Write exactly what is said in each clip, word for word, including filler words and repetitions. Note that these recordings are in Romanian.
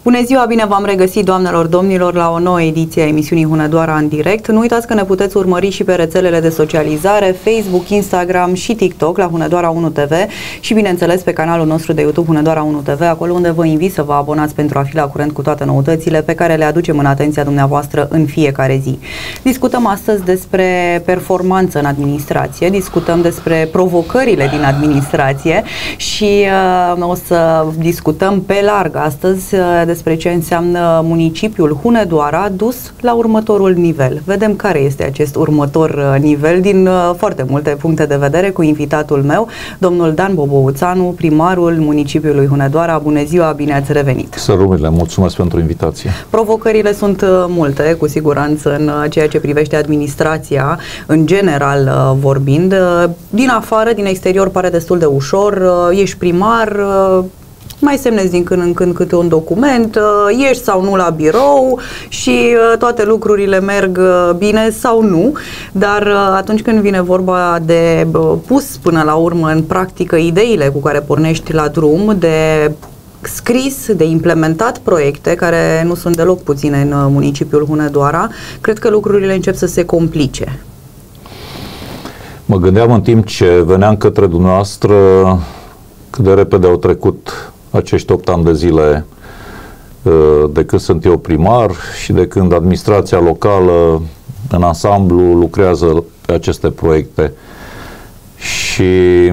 Bună ziua, bine v-am regăsit, doamnelor, domnilor, la o nouă ediție a emisiunii Hunedoara în direct. Nu uitați că ne puteți urmări și pe rețelele de socializare, Facebook, Instagram și TikTok la Hunedoara unu T V și, bineînțeles, pe canalul nostru de YouTube Hunedoara unu T V, acolo unde vă invit să vă abonați pentru a fi la curent cu toate noutățile pe care le aducem în atenția dumneavoastră în fiecare zi. Discutăm astăzi despre performanță în administrație, discutăm despre provocările din administrație și uh, o să discutăm pe larg astăzi uh, despre ce înseamnă municipiul Hunedoara dus la următorul nivel. Vedem care este acest următor uh, nivel din uh, foarte multe puncte de vedere cu invitatul meu, domnul Dan Bobouțanu, primarul municipiului Hunedoara. Bună ziua, bine ați revenit! Să rămâne, mulțumesc pentru invitație! Provocările sunt uh, multe, cu siguranță, în uh, ceea ce privește administrația, în general uh, vorbind. Uh, din afară, din exterior, pare destul de ușor. Uh, ești primar, uh, mai semnezi din când în când câte un document, uh, ești sau nu la birou și uh, toate lucrurile merg uh, bine sau nu, dar uh, atunci când vine vorba de uh, pus până la urmă în practică ideile cu care pornești la drum, de scris, de implementat proiecte care nu sunt deloc puține în uh, municipiul Hunedoara, cred că lucrurile încep să se complice. Mă gândeam în timp ce veneam către dumneavoastră cât de repede au trecut acești opt ani de zile de când sunt eu primar și de când administrația locală în ansamblu lucrează pe aceste proiecte. Și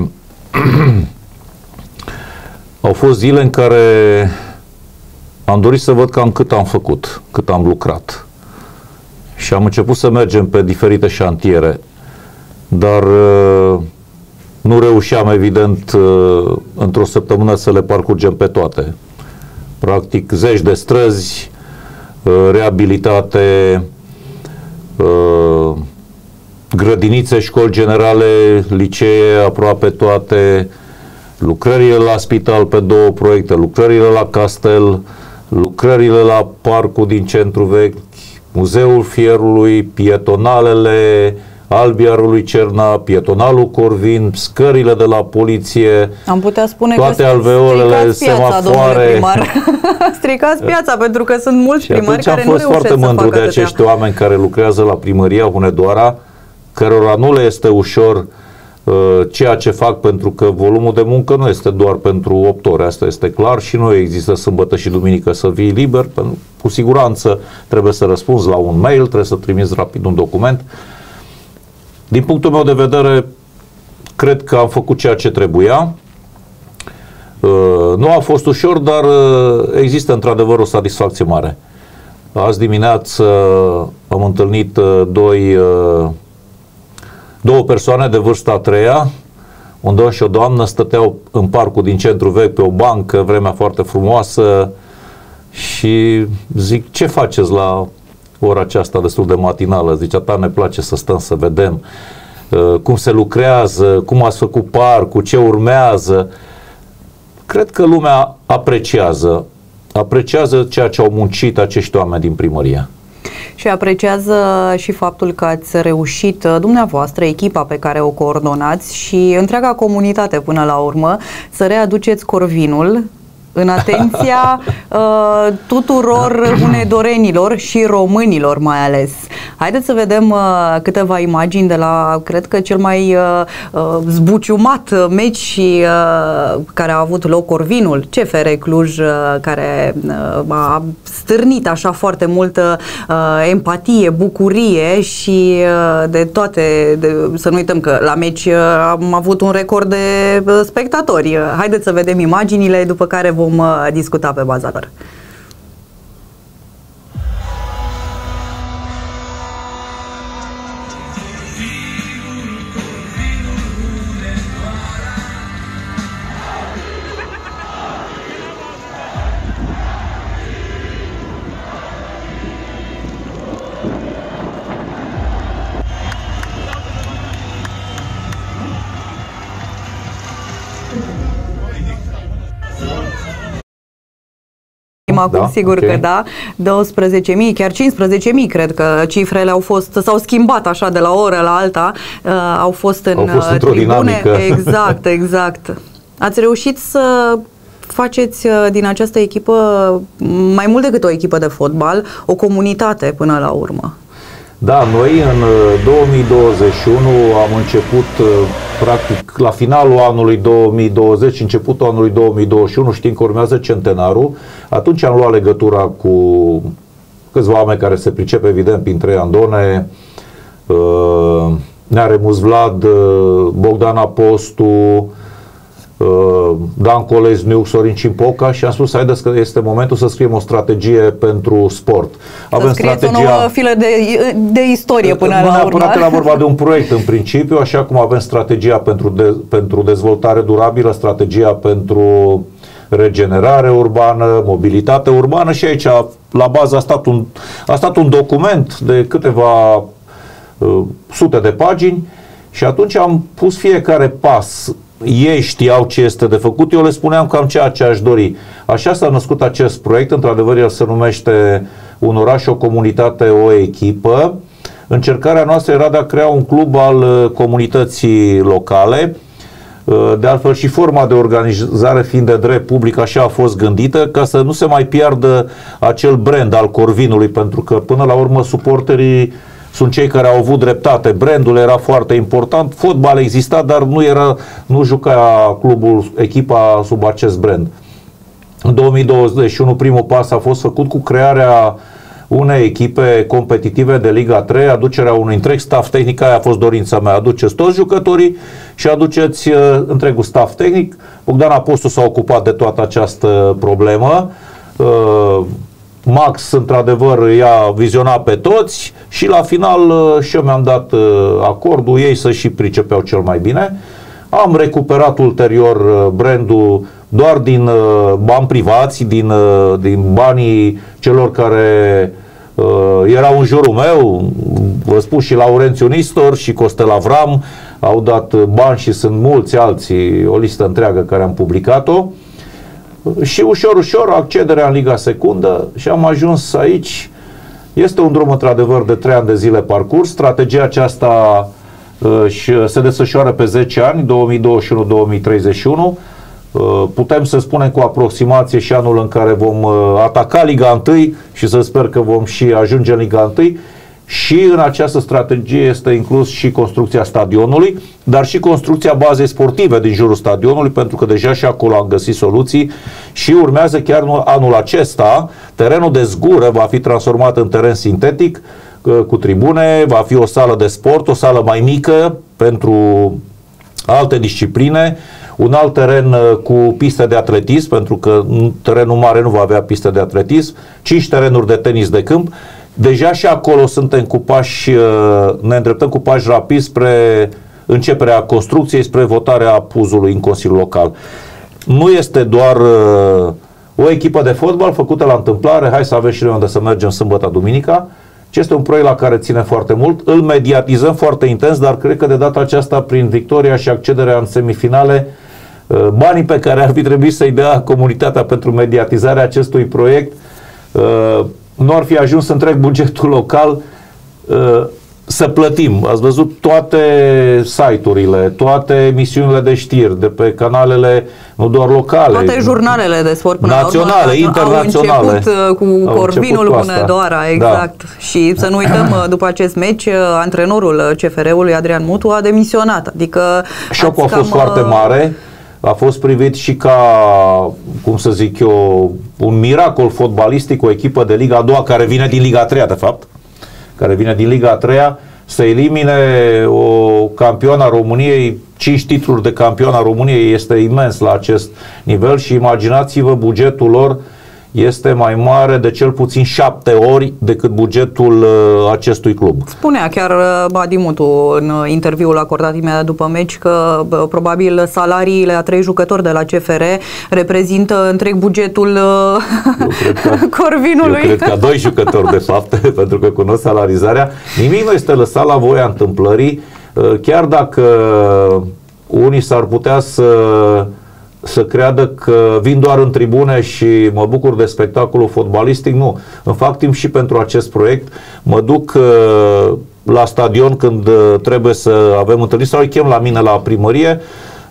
au fost zile în care am dorit să văd cam cât am făcut, cât am lucrat. Și am început să mergem pe diferite șantiere, dar nu reușeam, evident, într-o săptămână să le parcurgem pe toate. Practic, zeci de străzi, reabilitate, grădinițe, școli generale, licee, aproape toate, lucrările la spital pe două proiecte, lucrările la castel, lucrările la parcul din centru vechi, Muzeul Fierului, pietonalele Albiarului Cerna, pietonalul Corvin, scările de la poliție, am putea spune toate că alveolele, semafoare. Stricați piața, pentru că sunt mulți și primari care nu reușesc să facă. Am fost foarte mândru de acești oameni care lucrează la primăria Hunedoara, cărora nu le este ușor uh, ceea ce fac, pentru că volumul de muncă nu este doar pentru opt ore, asta este clar, și nu există sâmbătă și duminică să vii liber, pentru, cu siguranță trebuie să răspunzi la un mail, trebuie să trimiți rapid un document. Din punctul meu de vedere, cred că am făcut ceea ce trebuia. Nu a fost ușor, dar există într-adevăr o satisfacție mare. Azi dimineață am întâlnit doi, două persoane de vârsta a treia, un domn și o doamnă, stăteau în parcul din centru vechi pe o bancă, vremea foarte frumoasă, și zic: ce faceți la ora aceasta destul de matinală? Zicea: ta ne place să stăm să vedem uh, cum se lucrează, cum ați făcut parcul, ce urmează. Cred că lumea apreciază, apreciază ceea ce au muncit acești oameni din primărie. Și apreciază și faptul că ați reușit, dumneavoastră, echipa pe care o coordonați și întreaga comunitate până la urmă, să readuceți Corvinul în atenția uh, tuturor hunedorenilor și românilor mai ales. Haideți să vedem uh, câteva imagini de la, cred că cel mai uh, uh, zbuciumat meci și, uh, care a avut loc, Corvinul C F R Cluj, uh, care uh, a stârnit așa foarte multă uh, empatie, bucurie și uh, de toate, de, să nu uităm că la meci uh, am avut un record de uh, spectatori. Haideți să vedem imaginile, după care vom vom discuta pe baza lor. Acum, da, sigur okay. că da, douăsprezece mii, chiar cincisprezece mii, cred că cifrele au fost, s-au schimbat așa de la o oră la alta, uh, au fost în au fost tribune. Dinamică. Exact, exact. Ați reușit să faceți din această echipă, mai mult decât o echipă de fotbal, o comunitate până la urmă. Da, noi în două mii douăzeci și unu am început, practic, la finalul anului două mii douăzeci, începutul anului două mii douăzeci și unu, știm că urmează centenarul. Atunci am luat legătura cu câțiva oameni care se pricep, evident, printre Andone, Nearemus Vlad, Bogdan Apostu, Dan Colezniuc, Sorin Cimpoca, și am spus, haideți că este momentul să scriem o strategie pentru sport. Avem să strategia... o nouă filă de, de istorie până nu la urmă. Nu la vorba de un proiect în principiu, așa cum avem strategia pentru, de, pentru dezvoltare durabilă, strategia pentru regenerare urbană, mobilitate urbană, și aici la bază a stat un, a stat un document de câteva uh, sute de pagini, și atunci am pus fiecare pas. Ei știau ce este de făcut, eu le spuneam cam ceea ce aș dori. Așa s-a născut acest proiect, într-adevăr el se numește Un oraș, o comunitate, o echipă. Încercarea noastră era de a crea un club al comunității locale. De altfel și forma de organizare fiind de drept public, așa a fost gândită, ca să nu se mai piardă acel brand al Corvinului, pentru că până la urmă suporterii sunt cei care au avut dreptate. Brandul era foarte important, fotbal exista, dar nu era, nu juca clubul, echipa sub acest brand. În două mii douăzeci și unu primul pas a fost făcut cu crearea unei echipe competitive de Liga trei, aducerea unui întreg staff tehnic. Aia a fost dorința mea: aduceți toți jucătorii și aduceți uh, întregul staff tehnic. Bogdan Apostu s-a ocupat de toată această problemă. Uh, Max, într-adevăr, i-a vizionat pe toți și la final uh, și eu mi-am dat uh, acordul, ei să și pricepeau cel mai bine. Am recuperat ulterior uh, brandul doar din uh, bani privați, din, uh, din banii celor care uh, erau în jurul meu. Vă spun, și Laurențiu Nistor și Costel Avram au dat bani și sunt mulți alții, o listă întreagă care am publicat-o. Și ușor, ușor, accederea în Liga Secundă și am ajuns aici. Este un drum, într-adevăr, de trei ani de zile parcurs. Strategia aceasta uh, se desfășoară pe zece ani, două mii douăzeci și unu două mii treizeci și unu. Uh, putem să spunem cu aproximație și anul în care vom uh, ataca Liga unu și să sper că vom și ajunge în Liga unu. Și în această strategie este inclus și construcția stadionului, dar și construcția bazei sportive din jurul stadionului, pentru că deja și acolo am găsit soluții și urmează chiar anul acesta. Terenul de zgură va fi transformat în teren sintetic cu tribune, va fi o sală de sport, o sală mai mică pentru alte discipline, un alt teren cu piste de atletism, pentru că terenul mare nu va avea piste de atletism, cinci terenuri de tenis de câmp. Deja și acolo suntem cu pași, ne îndreptăm cu pași rapizi spre începerea construcției, spre votarea puzului în Consiliul Local. Nu este doar o echipă de fotbal făcută la întâmplare, hai să avem și noi unde să mergem sâmbătă, duminica, ci este un proiect la care ține foarte mult, îl mediatizăm foarte intens, dar cred că de data aceasta, prin victoria și accederea în semifinale, banii pe care ar fi trebuit să-i dea comunitatea pentru mediatizarea acestui proiect nu ar fi ajuns întreg bugetul local uh, să plătim. Ați văzut toate site-urile, toate emisiunile de știri de pe canalele nu doar locale, toate jurnalele de sport până naționale, la urmă, internaționale. Au început cu au Corvinul cu Hunedoara, exact. Da. Și să nu uităm, după acest meci, antrenorul C F R-ului, Adrian Mutu, a demisionat. Adică șocul a fost cam foarte mare. A fost privit și ca, cum să zic eu, un miracol fotbalistic, o echipă de Liga a doua care vine din Liga a treia, de fapt, care vine din Liga a treia, să elimine o campioană a României, cinci titluri de campion a României, este imens la acest nivel și imaginați-vă, bugetul lor este mai mare de cel puțin șapte ori decât bugetul uh, acestui club. Spunea chiar uh, Adi Mutu în uh, interviul acordat imediat după meci că uh, probabil salariile a trei jucători de la C F R reprezintă întreg bugetul uh, că, Corvinului. Eu cred că a doi jucători, de fapt, pentru că cunosc salarizarea. Nimic nu este lăsat la voia întâmplării, uh, chiar dacă unii s-ar putea să să creadă că vin doar în tribune și mă bucur de spectacolul fotbalistic. Nu. Îmi fac timp și pentru acest proiect. Mă duc uh, la stadion când uh, trebuie să avem întâlniri sau îi chem la mine la primărie.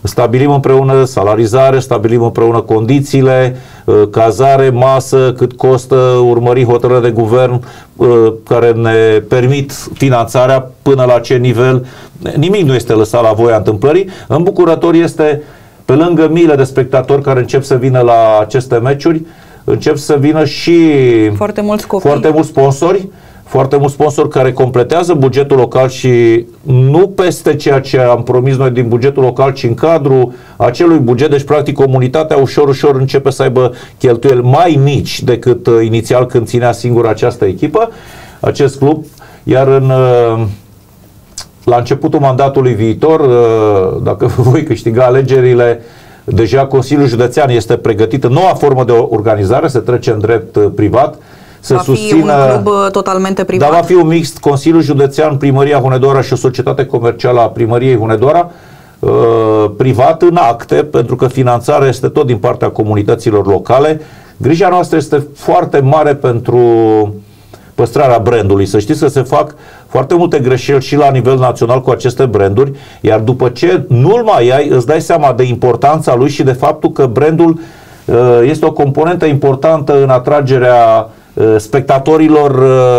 Stabilim împreună salarizare, stabilim împreună condițiile, cazare, masă, cât costă, urmări hotărâri de guvern care ne permit finanțarea până la ce nivel. Nimic nu este lăsat la voia întâmplării. Îmbucurător este, pe lângă miile de spectatori care încep să vină la aceste meciuri, încep să vină și foarte mulți copii, foarte mulți sponsori, foarte mulți sponsori care completează bugetul local și nu peste ceea ce am promis noi din bugetul local, ci în cadrul acelui buget. Deci, practic, comunitatea ușor, ușor începe să aibă cheltuieli mai mici decât uh, inițial când ținea singură această echipă, acest club. Iar în, uh, la începutul mandatului viitor, uh, dacă voi câștiga alegerile, deja Consiliul Județean este pregătit în noua formă de organizare, se trece în drept uh, privat. Să va susțină, fi un club totalmente privat? Da, va fi un mixt, Consiliul Județean, Primăria Hunedoara și o societate comercială a Primăriei Hunedoara, uh, privat în acte, pentru că finanțarea este tot din partea comunităților locale. Grija noastră este foarte mare pentru păstrarea brandului. Să știți că se fac foarte multe greșeli și la nivel național cu aceste branduri, iar după ce nu-l mai ai, îți dai seama de importanța lui și de faptul că brandul uh, este o componentă importantă în atragerea spectatorilor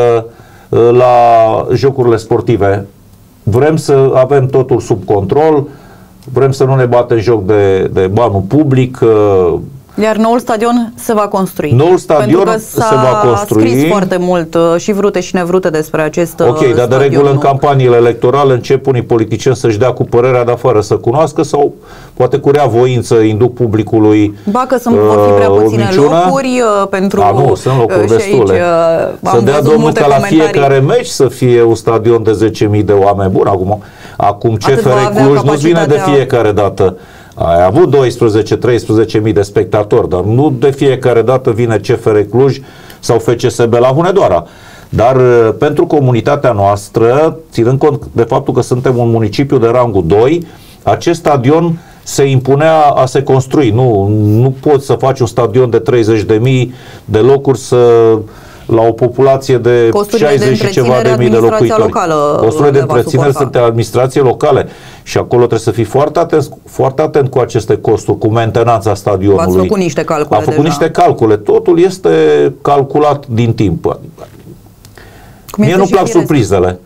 la jocurile sportive. Vrem să avem totul sub control, vrem să nu ne batem joc de, de banul public. Iar noul stadion se va construi. Noul stadion se va construi. Scris foarte mult și vrute și nevrute despre acest Ok, stadion. dar de regulă în campaniile electorale încep unii politicieni să-și dea cu părerea de afară să cunoască sau poate cu rea voință induc publicului ba că sunt, vor fi prea puține locuri pentru... A, nu, sunt locuri destule. Aici, să dea domnul ca la fiecare meci să fie un stadion de zece mii de oameni. Bun, acum, acum C F R Cluj nu-ți vine de fiecare dată. Ai avut doisprezece treisprezece mii de spectatori, dar nu de fiecare dată vine C F R Cluj sau F C S B la Hunedoara. Dar pentru comunitatea noastră, ținând cont de faptul că suntem un municipiu de rangul doi, acest stadion se impunea a se construi. Nu, nu poți să faci un stadion de treizeci de mii de locuri să... la o populație de costurile șaizeci de și ceva de mii de locuitori. Costurile de întreținere sunt de administrație locale și acolo trebuie să fii foarte atent, foarte atent cu aceste costuri, cu mentenanța stadionului. V-ați făcut niște calcule. A făcut deja. niște calcule. Totul este calculat din timp. Mie nu plac surprizele.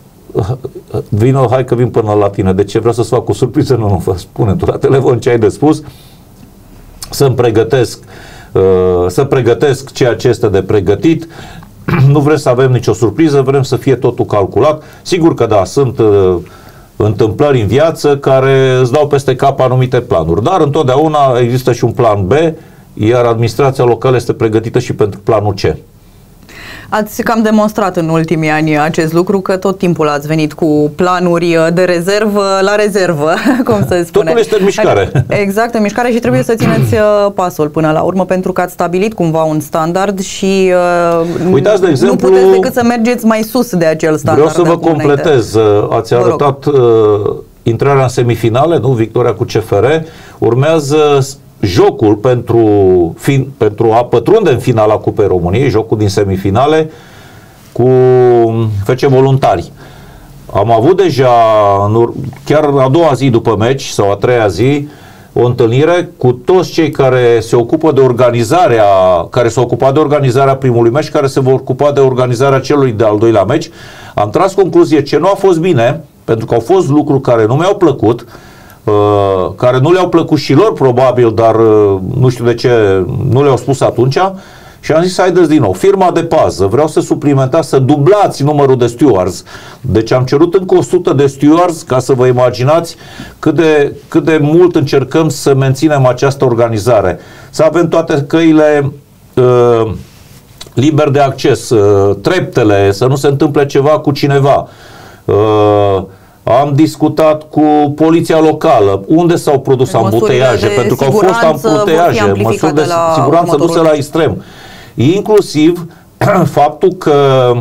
Vino, hai că vin până la tine. De ce vreau să-ți fac cu surprize? Nu, nu, vă spune tu la telefon ce ai de spus. Să-mi pregătesc să pregătesc ceea ce este de pregătit. Nu vrem să avem nicio surpriză, vrem să fie totul calculat. Sigur că da, sunt uh, întâmplări în viață care îți dau peste cap anumite planuri, dar întotdeauna există și un plan B, iar administrația locală este pregătită și pentru planul C. Ați cam demonstrat în ultimii ani acest lucru, că tot timpul ați venit cu planuri de rezervă la rezervă, cum se spune. Totul este în mișcare. Exact, în mișcare și trebuie să țineți pasul până la urmă, pentru că ați stabilit cumva un standard și uitați, de exemplu, nu puteți decât să mergeți mai sus de acel standard. Vreau să vă completez. Ați arătat uh, intrarea în semifinale, nu? Victoria cu C F R. Urmează jocul pentru, fin, pentru a pătrunde în finala Cupei României, jocul din semifinale cu F C Voluntari. Am avut deja, chiar a doua zi după meci sau a treia zi, o întâlnire cu toți cei care se ocupă de organizarea, care s-au ocupat de organizarea primului meci, care se vor ocupa de organizarea celui de-al doilea meci. Am tras concluzie ce nu a fost bine, pentru că au fost lucruri care nu mi-au plăcut, Uh, care nu le-au plăcut și lor probabil, dar uh, nu știu de ce nu le-au spus atunci, și am zis haideți din nou, firma de pază, vreau să suplimentați, să dublați numărul de stewards. Deci am cerut încă o sută de stewards, ca să vă imaginați cât de, cât de mult încercăm să menținem această organizare, să avem toate căile uh, liber de acces, uh, treptele, să nu se întâmple ceva cu cineva. uh, Am discutat cu poliția locală, unde s-au produs ambuteiaje, pentru că au fost ambuteiaje, măsuri de siguranță duse la extrem. Inclusiv faptul că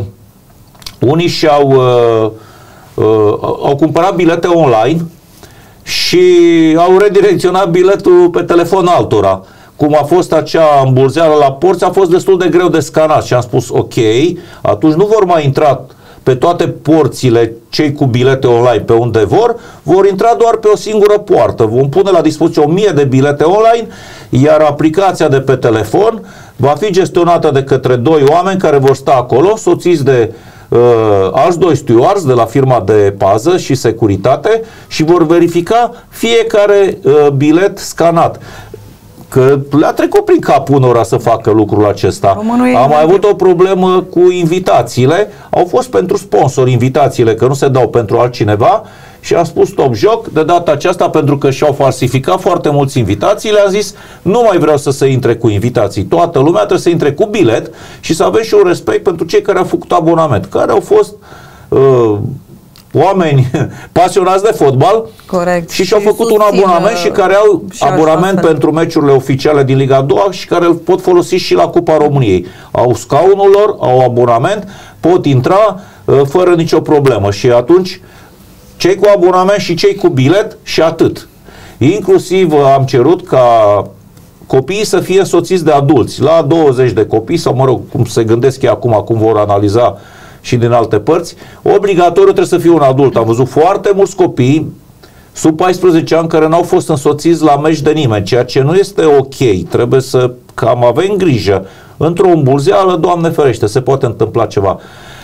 unii și-au uh, uh, au cumpărat bilete online și au redirecționat biletul pe telefon altora. Cum a fost acea îmbulzeală la porți, a fost destul de greu de scanat și am spus ok, atunci nu vor mai intra pe toate porțile, cei cu bilete online pe unde vor, vor intra doar pe o singură poartă. Vom pune la dispoziție o mie de bilete online, iar aplicația de pe telefon va fi gestionată de către doi oameni care vor sta acolo, soțiți de uh, alți doi stewards de la firma de pază și securitate și vor verifica fiecare uh, bilet scanat. Că le-a trecut prin capul unora să facă lucrul acesta. Am mai avut o problemă cu invitațiile. Au fost pentru sponsori invitațiile, că nu se dau pentru altcineva. Și am spus stop joc, de data aceasta, pentru că și-au falsificat foarte mulți invitațiile, am zis, nu mai vreau să se intre cu invitații. Toată lumea trebuie să intre cu bilet și să avem și un respect pentru cei care au făcut abonament, care au fost uh, oameni pasionați de fotbal. Corect. Și și-au făcut un abonament și care au și abonament altfel pentru meciurile oficiale din Liga a doua și care îl pot folosi și la Cupa României. Au scaunul lor, au abonament, pot intra uh, fără nicio problemă și atunci cei cu abonament și cei cu bilet și atât. Inclusiv am cerut ca copiii să fie însoțiți de adulți, la douăzeci de copii, sau mă rog, cum se gândesc ei acum, cum vor analiza și din alte părți, obligatoriu trebuie să fie un adult. Am văzut foarte mulți copii sub paisprezece ani care n-au fost însoțiți la meci de nimeni, ceea ce nu este ok. Trebuie să cam avem grijă. Într-o îmbulzeală, Doamne ferește, se poate întâmpla ceva.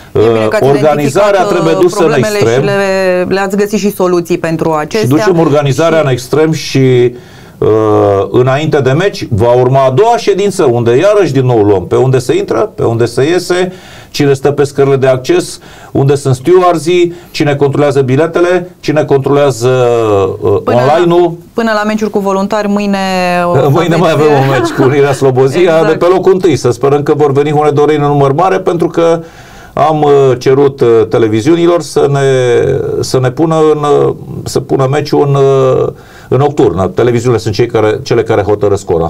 Organizarea trebuie dusă în extrem. Le, le-ați găsit și soluții pentru acestea. Și ducem organizarea și în extrem și uh, înainte de meci va urma a doua ședință unde iarăși din nou luăm pe unde se intră, pe unde se iese, cine stă pe scările de acces, unde sunt stewardii, cine controlează biletele, cine controlează uh, online-ul. Până la meciuri cu voluntari, mâine... Mâine mai avem un meci cu Unirea Slobozia, exact, de pe locul întâi. Să sperăm că vor veni hunedoreni în număr mare, pentru că am cerut televiziunilor să ne, să ne pună în, să pună meciul în, în nocturnă. Televiziunile sunt cei care, cele care hotărăsc ora.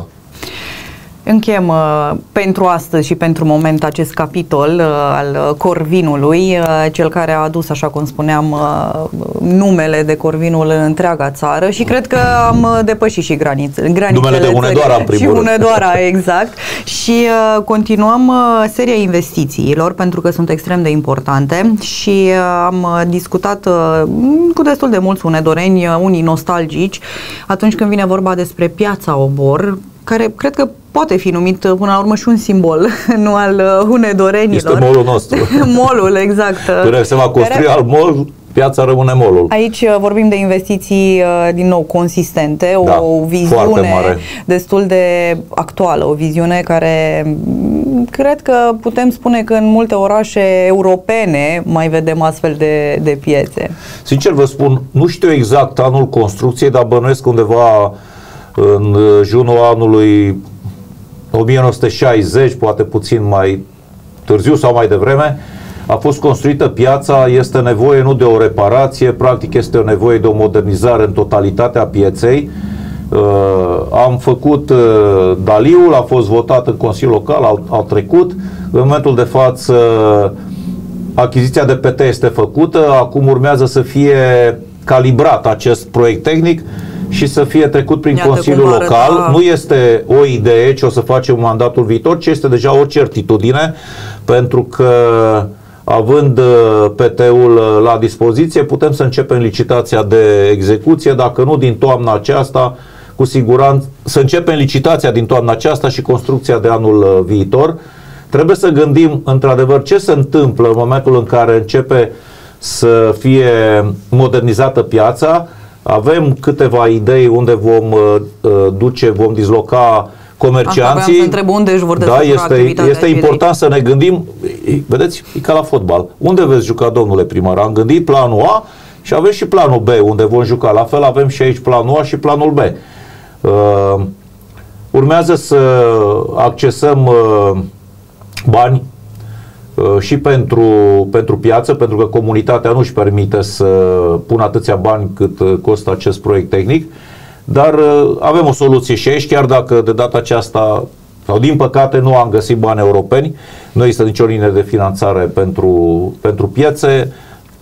Încheiem uh, pentru astăzi și pentru moment acest capitol uh, al Corvinului, uh, cel care a adus, așa cum spuneam, uh, numele de Corvinul în întreaga țară și cred că am uh, depășit și granițe, granițele numele de Hunedoara, în primul și Hunedoara, exact. Și uh, continuăm uh, seria investițiilor, pentru că sunt extrem de importante și uh, am uh, discutat uh, cu destul de mulți hunedoreni, uh, unii nostalgici, atunci când vine vorba despre Piața Obor, care cred că poate fi numit până la urmă și un simbol, nu al hunedorenilor. Este molul nostru. Molul, exact. Până se va construi care... al mol, piața rămâne molul. Aici vorbim de investiții, din nou, consistente, da, o viziune destul de actuală, o viziune care cred că putem spune că în multe orașe europene mai vedem astfel de, de piețe. Sincer vă spun, nu știu exact anul construcției, dar bănuiesc undeva în junul anului o mie nouă sute șaizeci, poate puțin mai târziu sau mai devreme, a fost construită piața. Este nevoie nu de o reparație, practic este o nevoie de o modernizare în totalitatea pieței. Uh, am făcut uh, Daliul, a fost votat în Consiliul Local, au, au trecut. În momentul de față achiziția de P T este făcută, acum urmează să fie calibrat acest proiect tehnic și să fie trecut prin Iată Consiliul Local. Da. Nu este o idee ce o să facem mandatul viitor, ci este deja o certitudine, pentru că având P T-ul la dispoziție, putem să începem licitația de execuție, dacă nu din toamna aceasta, cu siguranță, să începem licitația din toamna aceasta și construcția de anul viitor. Trebuie să gândim într-adevăr ce se întâmplă în momentul în care începe să fie modernizată piața. Avem câteva idei unde vom uh, duce, vom disloca comercianții. Asta întreb unde își vor da, este, este important să ne gândim, vedeți, e ca la fotbal. Unde veți juca, domnule primar? Am gândit planul A și avem și planul B, unde vom juca. La fel avem și aici planul A și planul B. Uh, urmează să accesăm uh, bani și pentru, pentru piață, pentru că comunitatea nu își permite să pună atâția bani cât costă acest proiect tehnic, dar avem o soluție și aici, chiar dacă de data aceasta, sau din păcate, nu am găsit bani europeni, nu există nicio linie de finanțare pentru, pentru piețe,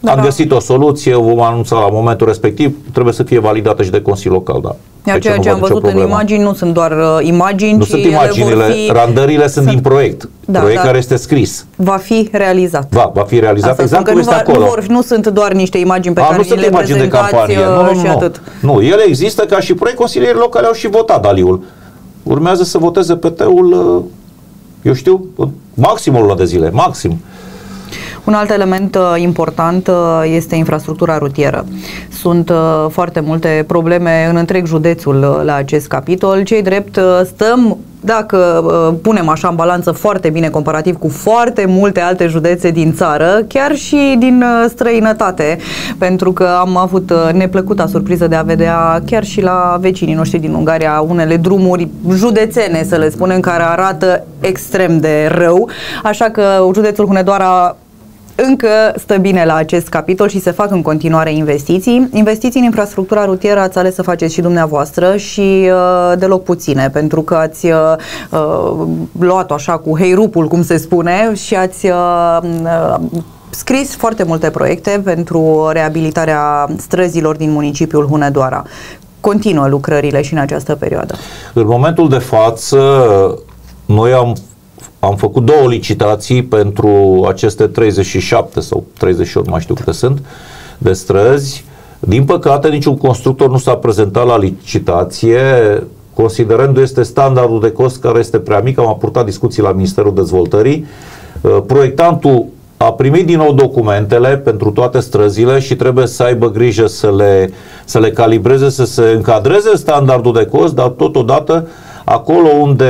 Am găsit o soluție, o vom anunța la momentul respectiv, trebuie să fie validată și de Consiliul Local, da. Iar ceea ce am văzut în imagini nu sunt doar uh, imagini, nu ci sunt imaginile, fi... randările sunt din proiect, da, proiect da. care este scris. Va fi realizat. Va, va fi realizat. Asta exact cum este nu, acolo. Nu, vor, nu sunt doar niște imagini pe A, care nu le imagini de campanie. Nu, nu, și nu. atât. Nu, ele există ca și proiect, consilierii locale au și votat Aliul. Urmează să voteze P T-ul, eu știu, maximul luna de zile, maxim. Un alt element uh, important uh, este infrastructura rutieră. Sunt uh, foarte multe probleme în întreg județul uh, la acest capitol. Cei drept uh, stăm, dacă uh, punem așa în balanță foarte bine comparativ cu foarte multe alte județe din țară, chiar și din uh, străinătate, pentru că am avut uh, neplăcuta surpriză de a vedea chiar și la vecinii noștri din Ungaria unele drumuri județene, să le spunem, care arată extrem de rău. Așa că județul Hunedoara încă stă bine la acest capitol și se fac în continuare investiții. Investiții în infrastructura rutieră ați ales să faceți și dumneavoastră și uh, deloc puține, pentru că ați uh, luat-o așa cu heirupul, cum se spune, și ați uh, uh, scris foarte multe proiecte pentru reabilitarea străzilor din municipiul Hunedoara. Continuă lucrările și în această perioadă. În momentul de față, noi am Am făcut două licitații pentru aceste treizeci și șapte sau treizeci și opt, mai știu câte sunt, de străzi. Din păcate, niciun constructor nu s-a prezentat la licitație, considerând este standardul de cost care este prea mic. Am purtat discuții la Ministerul Dezvoltării. Proiectantul a primit din nou documentele pentru toate străzile și trebuie să aibă grijă să le, să le calibreze, să se încadreze în standardul de cost, dar totodată acolo unde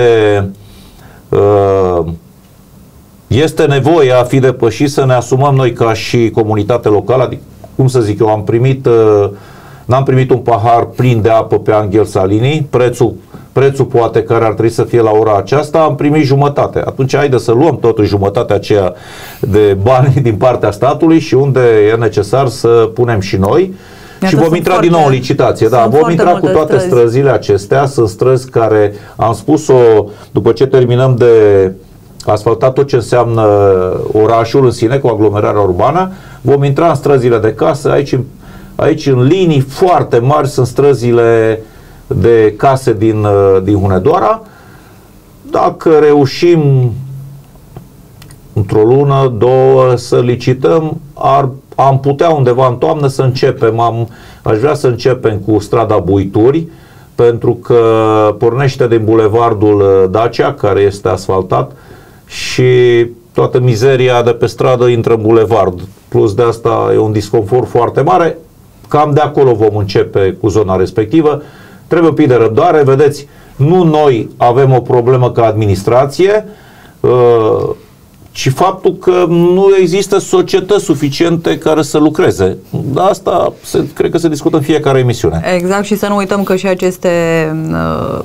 este nevoie a fi depășit, să ne asumăm noi ca și comunitate locală. Adică, cum să zic eu, am primit n-am primit un pahar plin de apă pe Anghel Salini, prețul, prețul poate care ar trebui să fie la ora aceasta, am primit jumătate. Atunci haide să luăm totuși jumătatea aceea de bani din partea statului și unde e necesar să punem și noi. Și vom intra foarte, din nou în licitație, da, vom intra cu toate străzi. străzile acestea, sunt străzi care, am spus-o, după ce terminăm de asfaltat tot ce înseamnă orașul în sine, cu aglomerarea urbană, vom intra în străzile de casă, aici, aici în linii foarte mari sunt străzile de case din, din Hunedoara. Dacă reușim într-o lună, două, să licităm, ar am putea undeva în toamnă să începem, am, aș vrea să începem cu strada Buituri, pentru că pornește din bulevardul Dacia, care este asfaltat, și toată mizeria de pe stradă intră în bulevard. Plus de asta e un disconfort foarte mare. Cam de acolo vom începe cu zona respectivă. Trebuie un pic de răbdare, vedeți, nu noi avem o problemă ca administrație, uh, ci faptul că nu există societăți suficiente care să lucreze. Asta se, cred că se discută în fiecare emisiune. Exact, și să nu uităm că și aceste uh,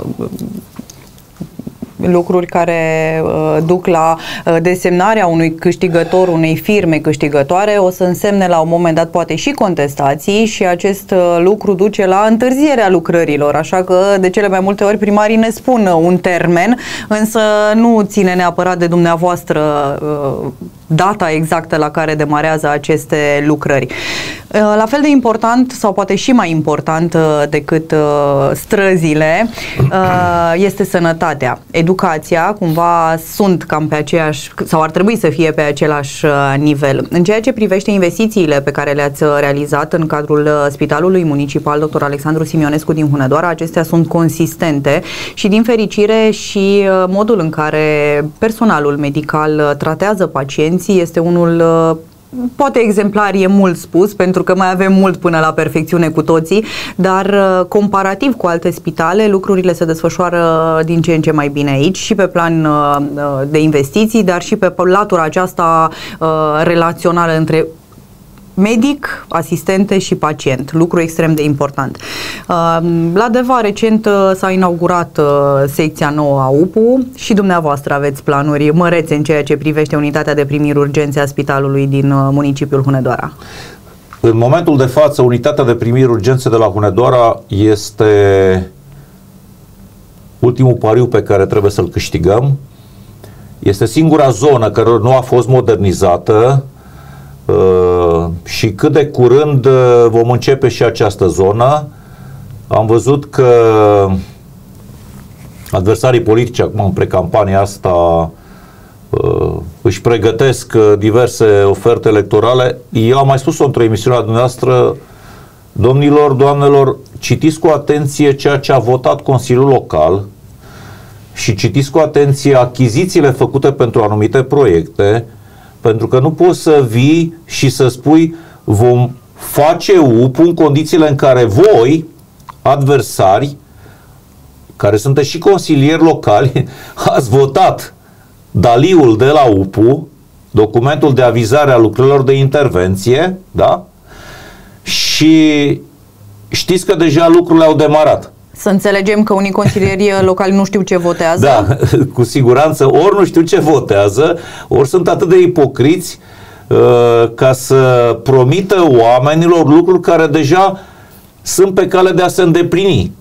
lucruri care uh, duc la uh, desemnarea unui câștigător, unei firme câștigătoare, o să însemne la un moment dat poate și contestații și acest uh, lucru duce la întârzierea lucrărilor, așa că de cele mai multe ori primarii ne spun uh, un termen, însă nu ține neapărat de dumneavoastră uh, data exactă la care demarează aceste lucrări. La fel de important, sau poate și mai important decât străzile, este sănătatea. Educația, cumva, sunt cam pe aceeași, sau ar trebui să fie pe același nivel. În ceea ce privește investițiile pe care le-ați realizat în cadrul Spitalului Municipal doctor Alexandru Simionescu din Hunedoara, acestea sunt consistente și, din fericire, și modul în care personalul medical tratează pacienți este unul poate exemplar, e mult spus, pentru că mai avem mult până la perfecțiune cu toții, dar comparativ cu alte spitale, lucrurile se desfășoară din ce în ce mai bine aici, și pe plan de investiții, dar și pe latura aceasta relațională între medic, asistente și pacient, lucru extrem de important. La Deva recent s-a inaugurat secția nouă a U P U și dumneavoastră aveți planuri mărețe în ceea ce privește unitatea de primiri urgențe a spitalului din municipiul Hunedoara. În momentul de față, unitatea de primiri urgențe de la Hunedoara este ultimul pariu pe care trebuie să-l câștigăm. Este singura zonă care nu a fost modernizată și cât de curând vom începe și această zonă. Am văzut că adversarii politici acum în precampania asta își pregătesc diverse oferte electorale. Eu am mai spus-o într-o emisiune a dumneavoastră, domnilor, doamnelor, citiți cu atenție ceea ce a votat Consiliul Local și citiți cu atenție achizițiile făcute pentru anumite proiecte, pentru că nu poți să vii și să spui vom face U P U în condițiile în care voi, adversari, care sunteți și consilieri locali, ați votat Daliul de la U P U, documentul de avizare a lucrărilor de intervenție, da? Și știți că deja lucrurile au demarat. Să înțelegem că unii consilieri locali nu știu ce votează? Da, cu siguranță ori nu știu ce votează, ori sunt atât de ipocriți uh, ca să promită oamenilor lucruri care deja sunt pe cale de a se îndeplini.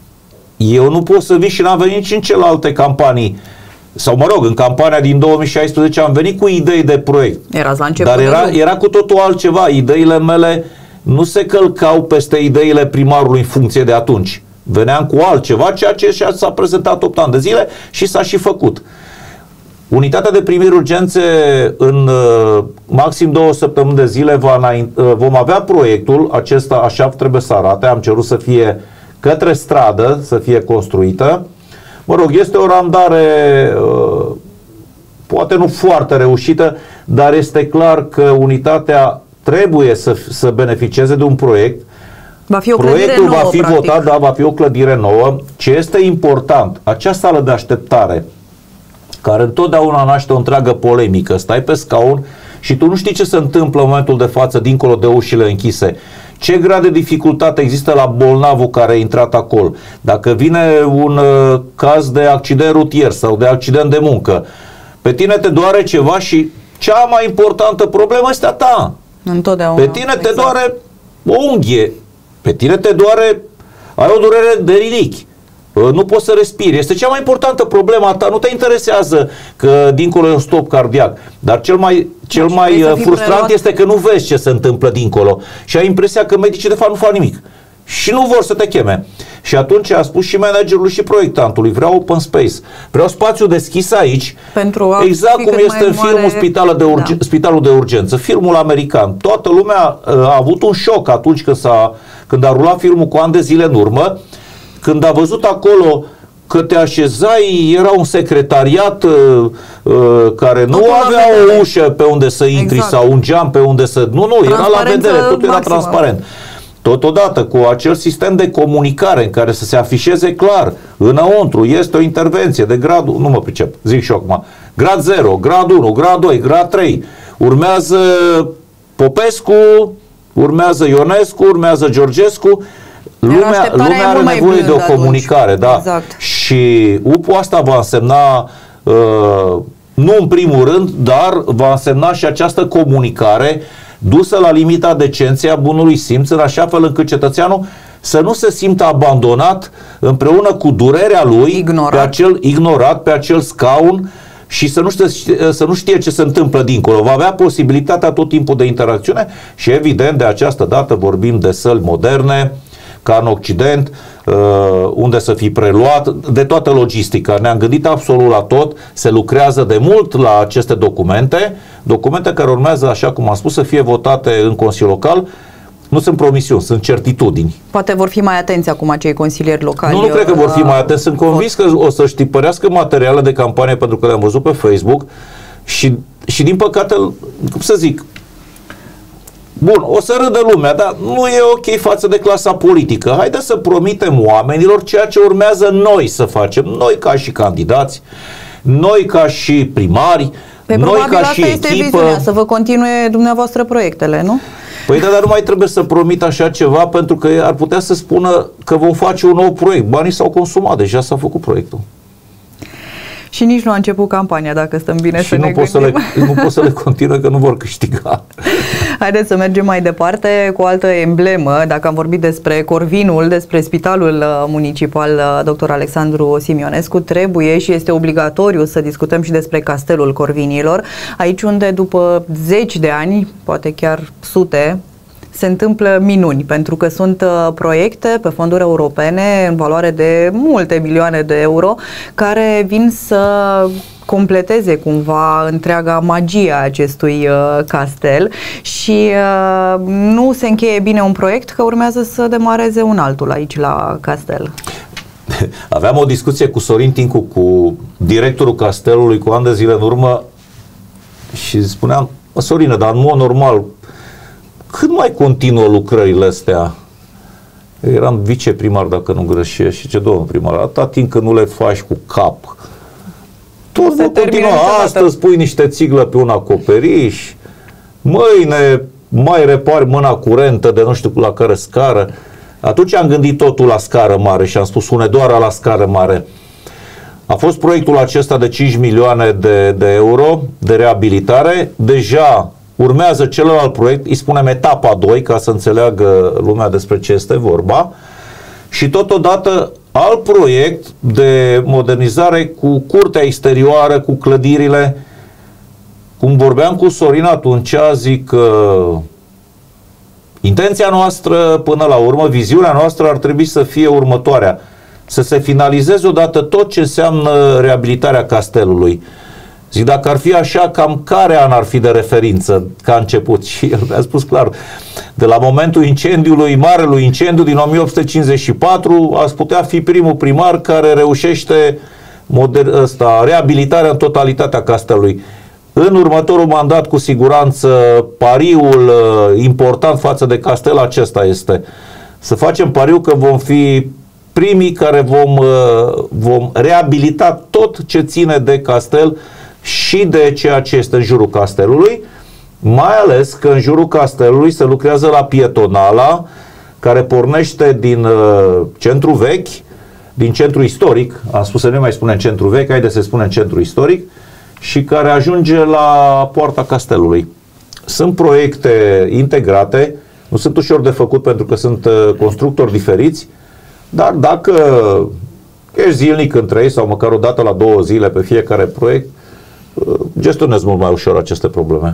Eu nu pot să vin și n-am venit nici în celelalte campanii, sau mă rog, în campania din două mii șaisprezece am venit cu idei de proiect. Erați la început. Dar era, era cu totul altceva. Ideile mele nu se călcau peste ideile primarului în funcție de atunci. Veneam cu altceva, ceea ce s-a prezentat opt ani de zile și s-a și făcut. Unitatea de primiri urgențe în uh, maxim două săptămâni de zile va înainte, uh, vom avea proiectul, acesta așa trebuie să arate, am cerut să fie către stradă, să fie construită. Mă rog, este o randare uh, poate nu foarte reușită, dar este clar că unitatea trebuie să, să beneficieze de un proiect. Va fi o Proiectul nouă, va fi practic. votat, da, va fi o clădire nouă. Ce este important, acea sală de așteptare, care întotdeauna naște o întreagă polemică, stai pe scaun și tu nu știi ce se întâmplă în momentul de față dincolo de ușile închise. Ce grad de dificultate există la bolnavul care a intrat acolo? Dacă vine un uh, caz de accident rutier sau de accident de muncă, pe tine te doare ceva și cea mai importantă problemă este a ta. Întotdeauna. Pe tine te exact. doare o unghie, pe tine te doare, ai o durere de rinichi, nu poți să respiri. Este cea mai importantă problemă a ta. Nu te interesează că dincolo e un stop cardiac, dar cel mai, cel da, mai frustrant preluat. este că nu vezi ce se întâmplă dincolo și ai impresia că medicii de fapt nu fac nimic și nu vor să te cheme. Și atunci a spus și managerului și proiectantului, vreau open space, vreau spațiu deschis aici, pentru a exact cum este în filmul mare... Spitalul de, urge... da. Spitalul de Urgență, filmul american. Toată lumea a avut un șoc atunci când, s-a, când a rulat filmul cu ani de zile în urmă, când a văzut acolo că te așezai, era un secretariat uh, uh, care nu totul avea o ușă pe unde să intri, exact. Sau un geam pe unde să... Nu, nu, era la vedere, totul era maximă. Transparent. Totodată cu acel sistem de comunicare în care să se afișeze clar înăuntru, este o intervenție de gradul, nu mă pricep, zic și eu acum, grad zero, grad unu, grad doi, grad trei, urmează Popescu, urmează Ionescu, urmează Georgescu. Lumea, lumea are nevoie de o comunicare, da. Exact. Și U P U asta va însemna, uh, nu în primul rând, dar va însemna și această comunicare dusă la limita decenței, a bunului simț, în așa fel încât cetățeanul să nu se simtă abandonat împreună cu durerea lui, ignorat. pe acel ignorat, pe acel scaun și să nu, știe, să nu știe ce se întâmplă dincolo. Va avea posibilitatea tot timpul de interacțiune și evident de această dată vorbim de săli moderne, ca în Occident, unde să fie preluat, de toată logistica. Ne-am gândit absolut la tot, se lucrează de mult la aceste documente, documente care urmează, așa cum am spus, să fie votate în Consiliul Local. Nu sunt promisiuni, sunt certitudini. Poate vor fi mai atenți acum acei consilieri locali. Nu, nu cred că vor fi mai atenți. Sunt convins că o să-și tipărească materiale de campanie, pentru că le-am văzut pe Facebook și, și din păcate, cum să zic, bun, o să râdă lumea, dar nu e ok față de clasa politică. Haideți să promitem oamenilor ceea ce urmează noi să facem. Noi ca și candidați, noi ca și primari, pe noi ca și este echipă. Viziunea, să vă continue dumneavoastră proiectele, nu? Păi da, dar nu mai trebuie să promit așa ceva, pentru că ar putea să spună că vom face un nou proiect. Banii s-au consumat, deja s-a făcut proiectul. Și nici nu a început campania, dacă stăm bine și să nu ne pot să le, nu pot să le continue, că nu vor câștiga. Haideți să mergem mai departe cu o altă emblemă. Dacă am vorbit despre Corvinul, despre Spitalul Municipal doctor Alexandru Simionescu, trebuie și este obligatoriu să discutăm și despre Castelul Corvinilor, aici unde după zeci de ani, poate chiar sute, se întâmplă minuni, pentru că sunt uh, proiecte pe fonduri europene în valoare de multe milioane de euro care vin să completeze cumva întreaga magie a acestui uh, castel și uh, nu se încheie bine un proiect că urmează să demareze un altul aici la castel. Aveam o discuție cu Sorin Tincu, cu directorul castelului, cu ani de zile în urmă și spuneam, Sorină, dar în mod normal, cât mai continuă lucrările astea? Eram viceprimar, dacă nu greșesc, și ce domnul primar, atâta timp când nu le faci cu cap. Tot va continua. Astăzi pui niște țiglă pe un acoperiș, mâine mai repari mâna curentă de nu știu la care scară. Atunci am gândit totul la scară mare și am spus Hunedoara la scară mare. A fost proiectul acesta de cinci milioane de, de euro de reabilitare. Deja urmează celălalt proiect, îi spunem etapa doi, ca să înțeleagă lumea despre ce este vorba. Și totodată alt proiect de modernizare cu curtea exterioară, cu clădirile. Cum vorbeam cu Sorin atunci, zic că intenția noastră până la urmă, viziunea noastră ar trebui să fie următoarea. Să se finalizeze odată tot ce înseamnă reabilitarea castelului. Zic, dacă ar fi așa, cam care an ar fi de referință ca început? Și el mi-a spus clar, de la momentul incendiului, marelui incendiu din o mie opt sute cincizeci și patru, ați putea fi primul primar care reușește moder- ăsta, reabilitarea în totalitatea castelului. În următorul mandat, cu siguranță, pariul uh, important față de castel acesta este să facem pariu că vom fi primii care vom, uh, vom reabilita tot ce ține de castel și de ceea ce este în jurul castelului, mai ales că în jurul castelului se lucrează la pietonala care pornește din uh, centru vechi, din centru istoric, am spus să nu mai spunem centru vechi, haide să spunem centru istoric, și care ajunge la poarta castelului. Sunt proiecte integrate, nu sunt ușor de făcut pentru că sunt uh, constructori diferiți, dar dacă ești zilnic între ei sau măcar o dată la două zile pe fiecare proiect, gestionez mult mai ușor aceste probleme.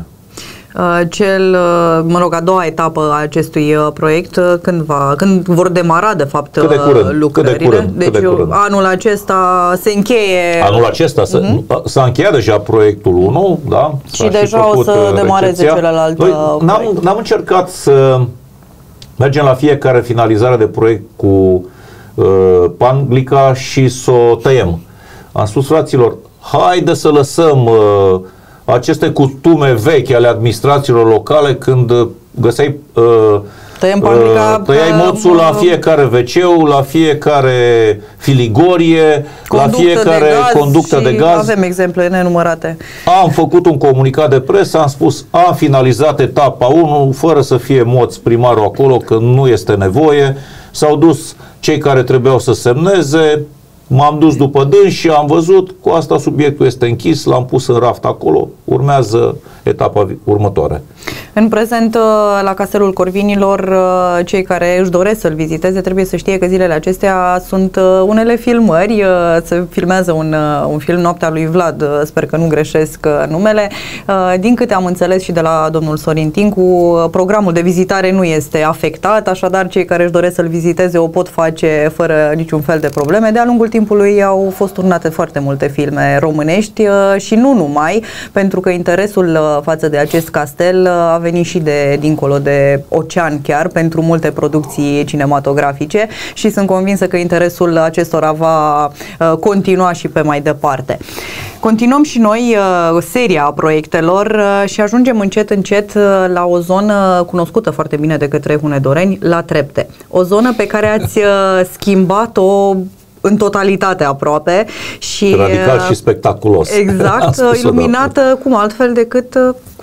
Cel, mă rog, a doua etapă a acestui proiect, când, va, când vor demara, de fapt, cât de curând, lucrările? Cât de curând, deci cât de curând. Anul acesta se încheie... Anul acesta uh-huh. s-a încheiat deja proiectul unu, da? Și deja și o să demareze recepția. celălalt Noi proiect. n-am, n-am încercat să mergem la fiecare finalizare de proiect cu uh, panglica și să o tăiem. Am spus, fraților, haide să lăsăm uh, aceste costume vechi ale administrațiilor locale când uh, găseai uh, Tăiem panglica, tăiai moțul la fiecare ve ce-ul, la fiecare filigorie, la fiecare de conductă de gaz. Avem exemple nenumărate. Am făcut un comunicat de presă, am spus, am finalizat etapa unu, fără să fie moț primarul acolo, că nu este nevoie. S-au dus cei care trebuiau să semneze, m-am dus după dâns și am văzut, cu asta subiectul este închis, l-am pus în raft acolo, urmează etapa următoare. În prezent, la Castelul Corvinilor, cei care își doresc să-l viziteze trebuie să știe că zilele acestea sunt unele filmări. Se filmează un, un film, Noaptea lui Vlad, sper că nu greșesc numele. Din câte am înțeles și de la domnul Sorin Tincu, programul de vizitare nu este afectat, așadar cei care își doresc să-l viziteze o pot face fără niciun fel de probleme. De-a lungul timpului au fost turnate foarte multe filme românești și nu numai, pentru că interesul față de acest castel a venit și de dincolo de ocean chiar pentru multe producții cinematografice și sunt convinsă că interesul acestora va uh, continua și pe mai departe. Continuăm și noi uh, seria proiectelor uh, și ajungem încet încet uh, la o zonă cunoscută foarte bine de către hunedoreni, la Trepte. O zonă pe care ați uh, schimbat-o în totalitate aproape și radical și spectaculos. Exact, iluminată cum altfel decât cu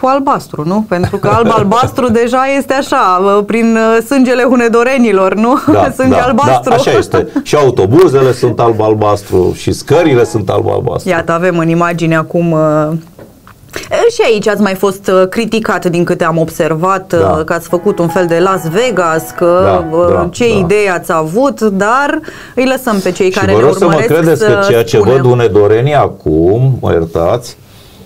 cu albastru, nu? Pentru că alb-albastru deja este așa, prin sângele hunedorenilor, nu? Da, Sânge da, albastru. Da, așa este. Și autobuzele sunt alb-albastru și scările sunt alb-albastru. Iată, avem în imagine acum... Și aici ați mai fost criticat, din câte am observat, da. Că ați făcut un fel de Las Vegas, că da, da, ce da. idei ați avut, dar îi lăsăm pe cei și care ne urmăresc să mă credeți să că ceea ce spunem. văd hunedorenii acum, mă iertați,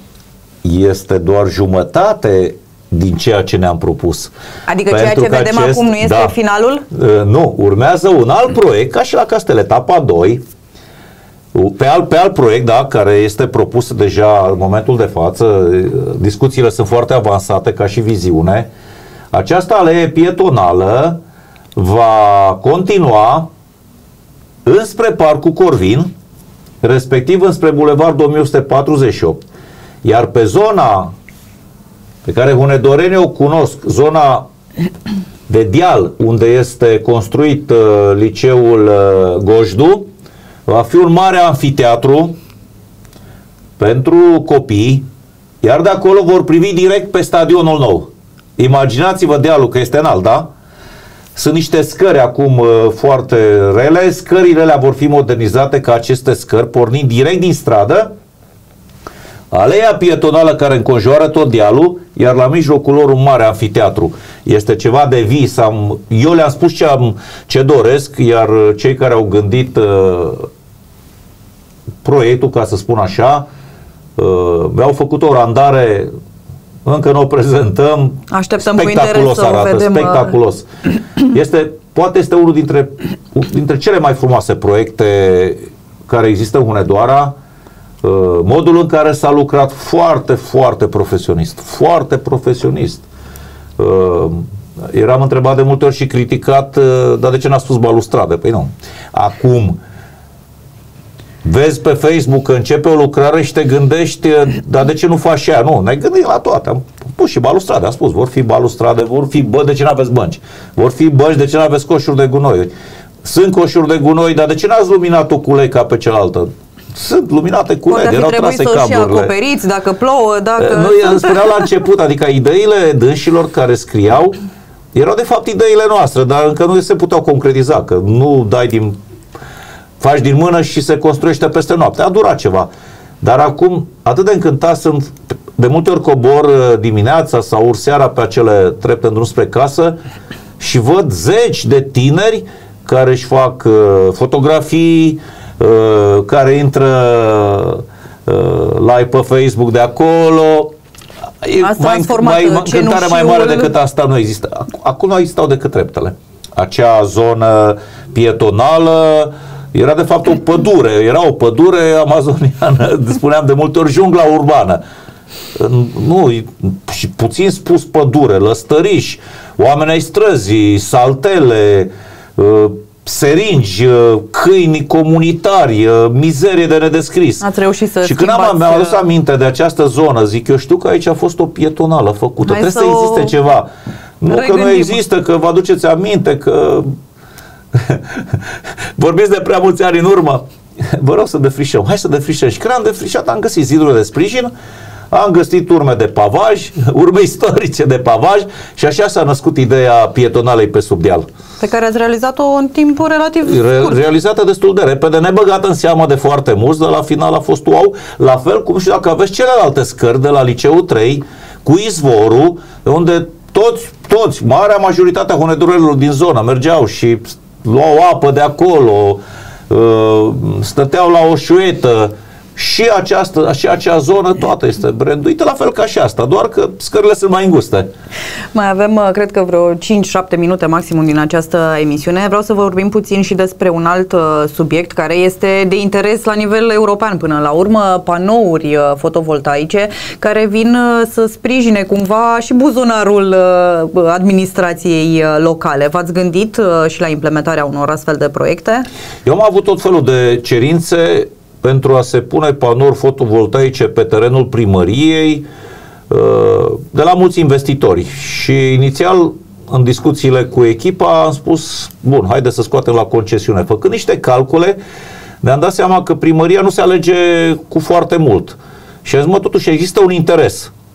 este doar jumătate din ceea ce ne-am propus. Adică Pentru ceea ce vedem acest, acum nu este da, finalul? Nu, urmează un alt proiect, ca și la Castel, etapa doi, Pe alt, pe alt proiect, da, care este propus deja în momentul de față, discuțiile sunt foarte avansate ca și viziune. Această alee pietonală va continua înspre Parcul Corvin, respectiv înspre Bulevardul o mie o sută patruzeci și opt. Iar pe zona pe care hunedorenii o cunosc, zona de deal, unde este construit uh, liceul uh, Gojdu, va fi un mare anfiteatru pentru copii, iar de acolo vor privi direct pe stadionul nou. Imaginați-vă dealul, că este înalt, da? Sunt niște scări acum uh, foarte rele, scările alea vor fi modernizate ca aceste scări, pornind direct din stradă, aleea pietonală care înconjoară tot dealul, iar la mijlocul lor un mare anfiteatru. Este ceva de vis. Am, eu le-am spus ce, am, ce doresc, iar cei care au gândit uh, proiectul, ca să spun așa, uh, mi-au făcut o randare, încă nu o prezentăm. Așteptăm spectaculos cu interes arată, să o vedem. spectaculos. Este, poate este unul dintre, dintre cele mai frumoase proiecte care există în Hunedoara. Modul în care s-a lucrat foarte, foarte profesionist. Foarte profesionist. Eram întrebat de multe ori și criticat, dar de ce n-a spus balustradă? Păi nu. Acum, vezi pe Facebook că începe o lucrare și te gândești, dar de ce nu faci și aia? Nu, ne-ai gândit la toate. Am pus și balustrade, am spus, vor fi balustrade, vor fi bă, de ce n-aveți bănci? Vor fi bănci, de ce n-aveți coșuri de gunoi? Sunt coșuri de gunoi, dar de ce n-ați luminat-o cu lei ca pe cealaltă? Sunt luminate cu L E D, erau trase cablurile. Poate fi acoperiți, dacă plouă, dacă... Nu, îmi spuneau la început, adică ideile dânșilor care scriau erau de fapt ideile noastre, dar încă nu se puteau concretiza, că nu dai din... faci din mână și se construiește peste noapte. A durat ceva. Dar acum, atât de încântat sunt, de multe ori cobor dimineața sau ur seara pe acele trepte în drum spre casă și văd zeci de tineri care își fac uh, fotografii, Uh, care intră uh, live pe Facebook de acolo. Ați mai, mai, încântare mai mare decât asta nu există. Acum nu existau decât treptele. Acea zonă pietonală era de fapt o pădure. Era o pădure amazoniană, spuneam de multe ori jungla urbană. Nu, și puțin spus pădure, lăstăriși, oameni ai străzii, saltele, uh, seringi, câini comunitari, mizerie de nedescris. Ați reușit să Și când am, mi-am adus aminte de această zonă, zic, eu știu că aici a fost o pietonală făcută. Hai Trebuie să, să existe ceva. Nu regândim. Că nu există, că vă aduceți aminte, că vorbiți de prea mulți ani în urmă. Vă rog să defrișăm. Hai să defrișăm. Și când am defrișat, am găsit zidurile de sprijin, am găsit urme de pavaj, urme istorice de pavaj și așa s-a născut ideea pietonalei pe sub deal. Pe care ați realizat-o în timp relativ Re scurt. Realizată destul de repede, nebăgată în seamă de foarte mulți, dar la final a fost wow. La fel cum și dacă aveți celelalte scări de la Liceul trei, cu izvorul, unde toți, toți, marea majoritatea hunedorenilor din zonă mergeau și luau apă de acolo, stăteau la o șuetă. Și, această, și acea zonă toată este branduită la fel ca și asta, doar că scările sunt mai înguste. Mai avem, cred că vreo cinci șapte minute maximum din această emisiune. Vreau să vorbim puțin și despre un alt subiect care este de interes la nivel european până la urmă, panouri fotovoltaice care vin să sprijine cumva și buzunarul administrației locale. V-ați gândit și la implementarea unor astfel de proiecte? Eu am avut tot felul de cerințe pentru a se pune panouri fotovoltaice pe terenul primăriei de la mulți investitori. Și inițial, în discuțiile cu echipa, am spus, bun, haide să scoatem la concesiune. Făcând niște calcule, ne-am dat seama că primăria nu se alege cu foarte mult. Și am zis, mă, totuși există un interes.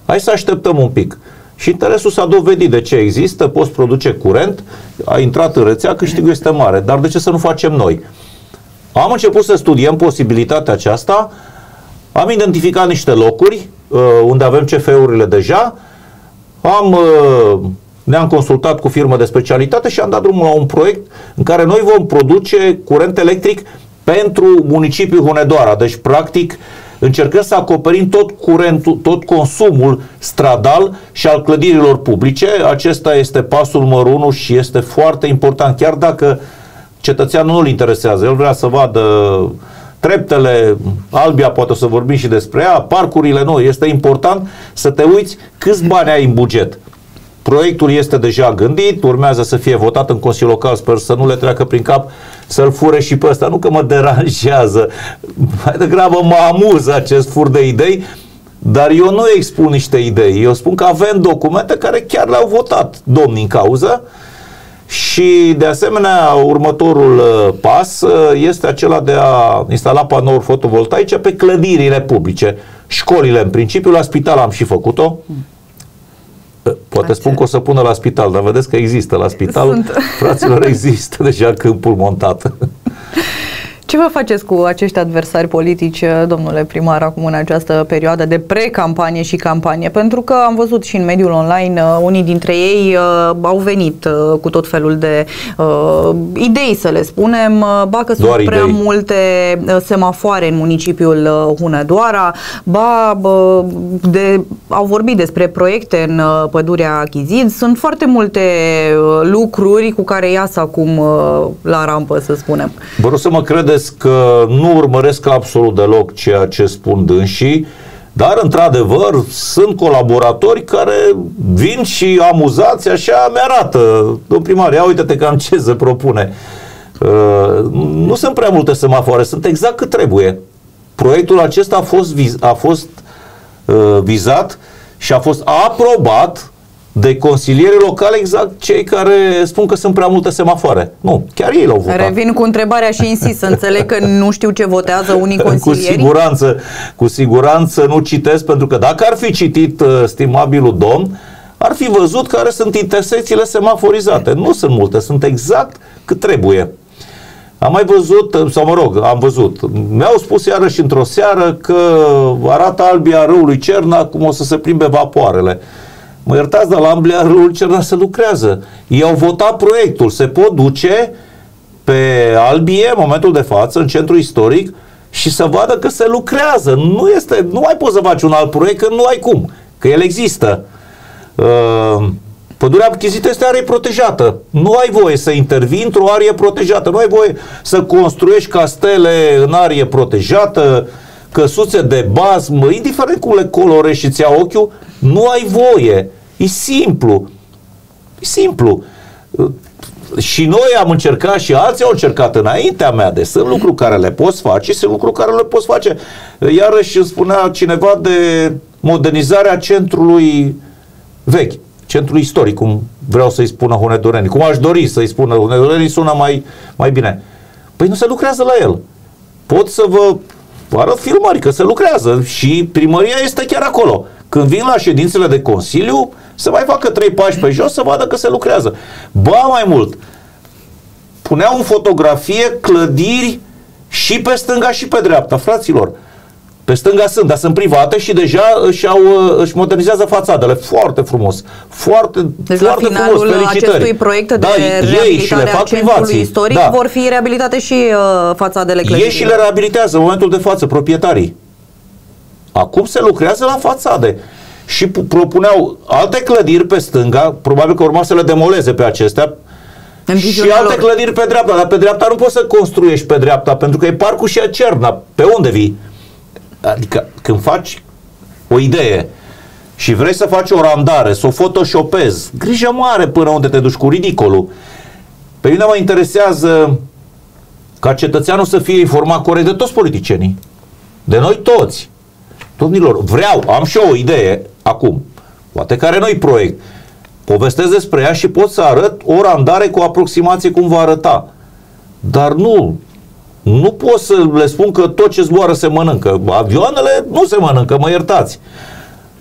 Hai să așteptăm un pic. Și interesul s-a dovedit. De ce există, poți produce curent, a intrat în rețea, câștigul este mare. Dar de ce să nu facem noi? Am început să studiem posibilitatea aceasta, am identificat niște locuri uh, unde avem C F E-urile deja, am, uh, ne-am consultat cu firmă de specialitate și am dat drumul la un proiect în care noi vom produce curent electric pentru municipiul Hunedoara. Deci, practic, încercăm să acoperim tot curentul, tot consumul stradal și al clădirilor publice. Acesta este pasul numărul unu și este foarte important, chiar dacă cetățeanul nu-l interesează. El vrea să vadă treptele, Albia, poate o să vorbim și despre ea, parcurile noi. Este important să te uiți câți bani ai în buget. Proiectul este deja gândit, urmează să fie votat în Consiliul Local, sper să nu le treacă prin cap să-l fure și pe ăsta. Nu că mă deranjează, mai degrabă mă amuză acest fur de idei, dar eu nu expun niște idei. Eu spun că avem documente care chiar le-au votat domnii în cauză și, de asemenea, următorul pas este acela de a instala panouri fotovoltaice pe clădirile publice. Școlile, în principiu, la spital am și făcut-o. Poate Așa. spun că o să pună la spital, dar vedeți că există la spital. Sunt. Fraților, există deja câmpul montat. Ce vă faceți cu acești adversari politici, domnule primar, acum în această perioadă de pre-campanie și campanie? Pentru că am văzut și în mediul online, unii dintre ei uh, au venit uh, cu tot felul de uh, idei, să le spunem, uh, ba că sunt Doar prea idei. multe uh, semafoare în municipiul uh, Hunedoara, ba uh, de, au vorbit despre proiecte în uh, pădurea Chizid. Sunt foarte multe uh, lucruri cu care iasă acum uh, la rampă, să spunem. Vă rog să mă credeți că nu urmăresc absolut deloc ceea ce spun dânsii, dar într-adevăr sunt colaboratori care vin și amuzați așa mi-arată. Domnul primar, ia uite-te cam ce se propune. Uh, nu sunt prea multe semafoare, sunt exact cât trebuie. Proiectul acesta a fost, viz, a fost uh, vizat și a fost aprobat de consilieri locali, exact cei care spun că sunt prea multe semafoare. Nu, chiar ei l-au votat. Revin cu întrebarea și insist, să înțeleg că nu știu ce votează unii consilieri. Cu siguranță, cu siguranță nu citesc, pentru că dacă ar fi citit uh, stimabilul domn, ar fi văzut care sunt intersecțiile semaforizate. Nu sunt multe, sunt exact cât trebuie. Am mai văzut, sau mă rog, am văzut, mi-au spus iarăși într-o seară că arată Albia râului Cerna cum o să se plimbe vapoarele. Mă iertați, dar la Amblia râul Cerna se lucrează. Ei au votat proiectul. Se pot duce pe Albie, în momentul de față, în centru istoric, și să vadă că se lucrează. Nu este, nu mai poți să faci un alt proiect, că nu ai cum, că el există. Uh, Pădurea Chizid este arie protejată. Nu ai voie să intervii într-o arie protejată. Nu ai voie să construiești castele în arie protejată, căsuțe de bazm, indiferent cum le colorezi și ți-a ochiul, nu ai voie. E simplu. E simplu. Și noi am încercat și alții au încercat înaintea mea. Deci sunt lucruri care le poți face și sunt lucruri care le poți face. Iarăși îmi spunea cineva de modernizarea centrului vechi, centrul istoric, cum vreau să-i spună hunedorenii, cum aș dori să-i spună hunedorenii, sună mai, mai bine. Păi nu se lucrează la el. Pot să vă arăt filmări că se lucrează și primăria este chiar acolo. Când vin la ședințele de consiliu, să mai facă trei pași pe jos să vadă că se lucrează. Ba mai mult, puneau în fotografie clădiri și pe stânga și pe dreapta, fraților. Pe stânga sunt, dar sunt private și deja își, au, își modernizează fațadele. Foarte frumos. Foarte, deci foarte la finalul frumos. acestui proiect de da, reabilitare a centrului privații. istoric Da. vor fi reabilitate și uh, fațadele clădirilor. Ei și le reabilitează în momentul de față, proprietarii. Acum se lucrează la fațade. Și propuneau alte clădiri pe stânga, probabil că urma să le demoleze pe acestea, și alte lor. clădiri pe dreapta. Dar pe dreapta nu poți să construiești pe dreapta, pentru că e parcul și a Cerna. Pe unde vii? Adică când faci o idee și vrei să faci o randare, să o photoshopezi, grijă mare până unde te duci cu ridicolul. Pe mine mă interesează ca cetățeanul să fie informat corect de toți politicienii. De noi toți. Domnilor, vreau, am și eu o idee acum, poate care nu-i proiect, povestesc despre ea și pot să arăt o randare cu aproximație cum va arăta. Dar nu, nu pot să le spun că tot ce zboară se mănâncă. Avioanele nu se mănâncă, mă iertați.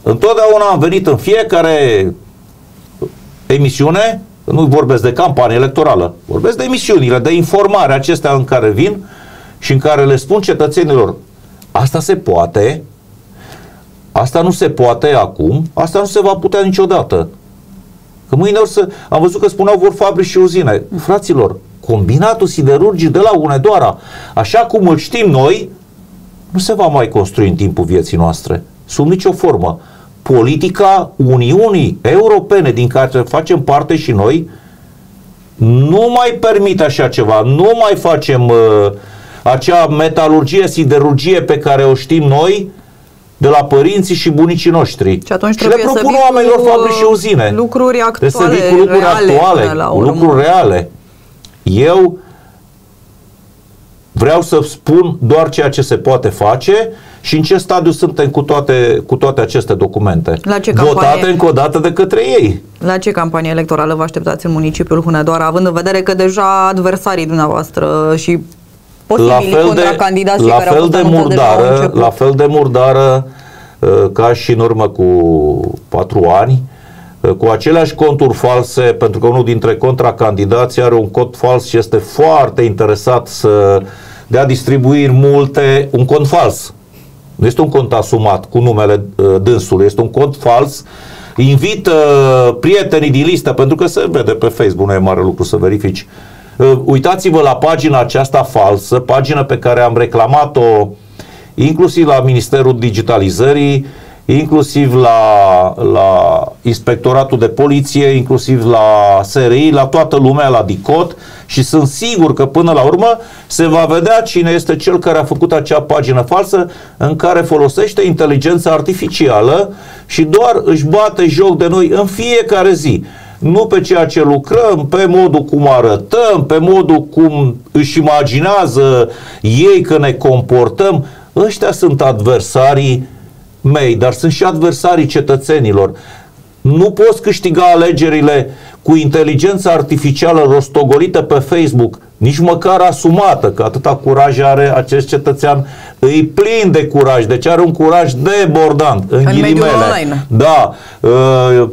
Întotdeauna am venit în fiecare emisiune, nu vorbesc de campanie electorală, vorbesc de emisiunile, de informare acestea în care vin și în care le spun cetățenilor, asta se poate, asta nu se poate acum, asta nu se va putea niciodată. Că mâine or să... Am văzut că spuneau vor fabrici și uzine. Fraților, combinatul siderurgic de la Hunedoara, așa cum îl știm noi, nu se va mai construi în timpul vieții noastre, sub nicio formă. Politica Uniunii Europene, din care facem parte și noi, nu mai permite așa ceva. Nu mai facem uh, acea metalurgie, siderurgie pe care o știm noi de la părinții și bunicii noștri. Și atunci și le propun oamenilor fabrici și uzine. Lucruri actuale, trebuie să vii cu lucruri reale, actuale, la cu lucruri reale. Eu vreau să spun doar ceea ce se poate face și în ce stadiu suntem cu toate, cu toate aceste documente. La ce votate campanie, încă o dată de către ei. La ce campanie electorală vă așteptați în municipiul Hunedoara, având în vedere că deja adversarii dumneavoastră și posibili contracandidați la care fel au de fost murdară, la fel de murdară ca și în urmă cu patru ani, cu aceleași conturi false, pentru că unul dintre contracandidații are un cont fals și este foarte interesat să dea distribuiri multe, un cont fals. Nu este un cont asumat cu numele uh, dânsului, este un cont fals. Invită uh, prietenii din listă, pentru că se vede pe Facebook, nu e mare lucru să verifici. Uh, uitați-vă la pagina aceasta falsă, pagina pe care am reclamat-o inclusiv la Ministerul Digitalizării, inclusiv la, la Inspectoratul de Poliție, inclusiv la S R I, la toată lumea, la DICOT, și sunt sigur că până la urmă se va vedea cine este cel care a făcut acea pagină falsă în care folosește inteligența artificială și doar își bate joc de noi în fiecare zi. Nu pe ceea ce lucrăm, pe modul cum arătăm, pe modul cum își imaginează ei că ne comportăm. Ăștia sunt adversarii mei, dar sunt și adversarii cetățenilor. Nu poți câștiga alegerile cu inteligența artificială rostogolită pe Facebook, nici măcar asumată, că atâta curaj are acest cetățean, îi plin de curaj, deci are un curaj debordant, în, în ghilimele. Da, uh,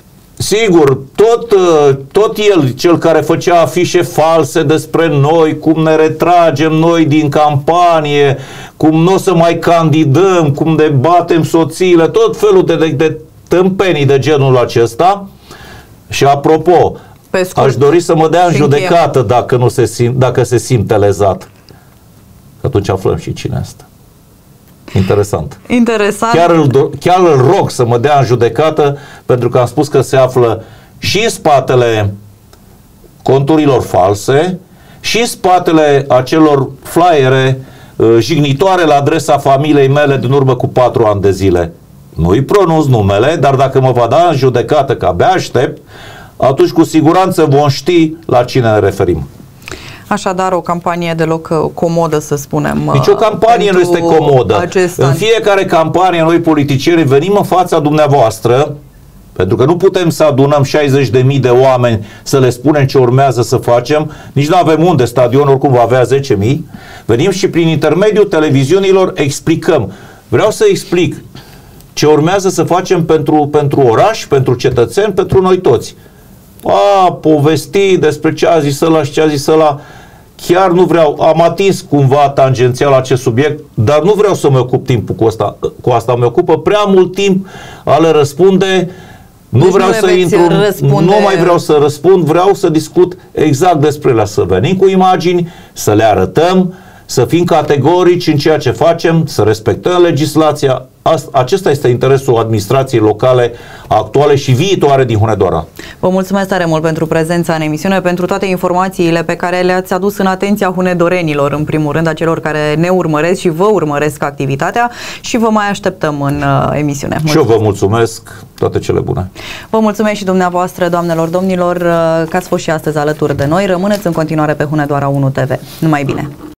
sigur, tot, uh, tot el, cel care făcea afișe false despre noi, cum ne retragem noi din campanie, cum nu o să mai candidăm, cum ne batem soțiile, tot felul de, de, de tâmpenii de genul acesta. Și apropo, aș dori să mă dea în judecată dacă, nu se sim, dacă se simte lezat. Atunci aflăm și cine este. Interesant. Interesant. Chiar îl, chiar îl rog să mă dea în judecată, pentru că am spus că se află și în spatele conturilor false și în spatele acelor flyere uh, jignitoare la adresa familiei mele din urmă cu patru ani de zile. Nu-i pronunț numele, dar dacă mă va da în judecată, că abia aștept, atunci cu siguranță vom ști la cine ne referim. Așadar, o campanie deloc comodă, să spunem. Nici o campanie nu este comodă. În fiecare campanie, noi politicieni venim în fața dumneavoastră, pentru că nu putem să adunăm șaizeci de mii de oameni să le spunem ce urmează să facem, nici nu avem unde, stadionul oricum va avea zece mii. Venim și prin intermediul televiziunilor explicăm. Vreau să explic ce urmează să facem pentru, pentru oraș, pentru cetățeni, pentru noi toți. A, povesti despre ce a zis ăla și ce a zis ăla, chiar nu vreau, am atins cumva tangențial acest subiect, dar nu vreau să mă ocup timpul cu asta, cu asta. Mă ocupă prea mult timp a le răspunde, nu deci vreau nu să intru, răspunde... nu mai vreau să răspund, vreau să discut exact despre ele, să venim cu imagini, să le arătăm, să fim categorici în ceea ce facem, să respectăm legislația. Acesta este interesul administrației locale actuale și viitoare din Hunedoara. Vă mulțumesc tare mult pentru prezența în emisiune, pentru toate informațiile pe care le-ați adus în atenția hunedorenilor, în primul rând, a celor care ne urmăresc și vă urmăresc activitatea, și vă mai așteptăm în uh, emisiune. Mulțumesc. Și eu vă mulțumesc, toate cele bune. Vă mulțumesc și dumneavoastră, doamnelor, domnilor, uh, că ați fost și astăzi alături de noi. Rămâneți în continuare pe Hunedoara unu T V. Numai bine!